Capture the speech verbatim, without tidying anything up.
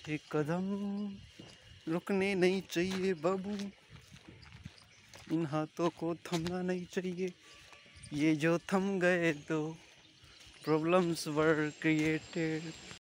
एक कदम रुकने नहीं चाहिए बाबू, इन हाथों को थमना नहीं चाहिए, ये जो थम गए तो प्रॉब्लम्स वर क्रिएटेड।